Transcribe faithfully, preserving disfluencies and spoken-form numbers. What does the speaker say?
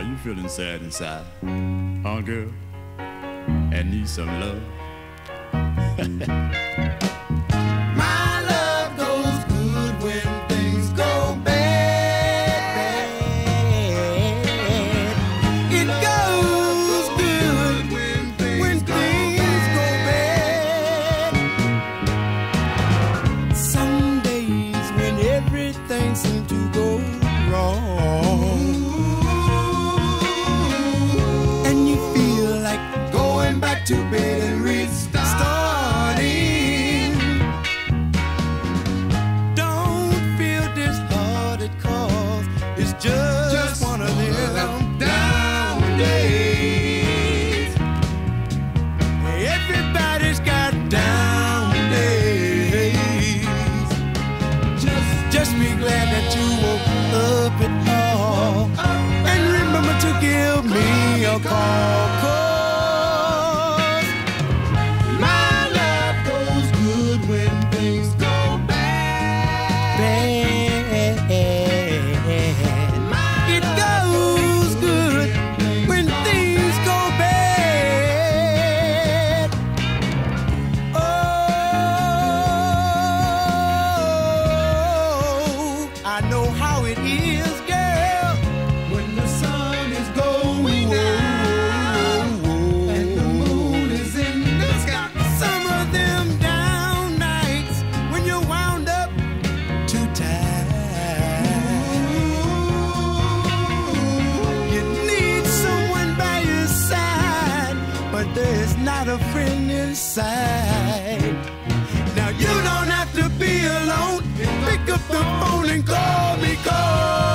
you feeling sad inside, huh, girl? And need some love? My love goes good when things go bad. It goes good when things go bad. Some days when everything seems to go wrong, and you feel like going back to bed and restarting. Don't feel disheartened, cause it's just, just one of them down days. Everybody's got down days. Just, just be glad that you woke up at all, and remember to give me a call. I know how it is, girl, when the sun is going down and the moon is in the sky. Some of them down nights when you're wound up too tight. You need someone by your side, but there's not a friend inside. Now you don't have to be alone. Pick up the phone and call me, call